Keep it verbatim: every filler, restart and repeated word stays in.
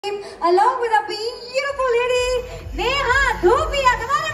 along with a beautiful lady, Neha Dhupia. Come on.